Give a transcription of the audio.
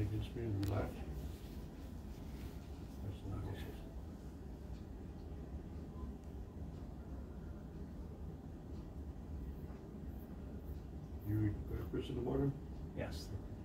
against me and relax. That's the nice. You eat breakfast in the morning? Yes.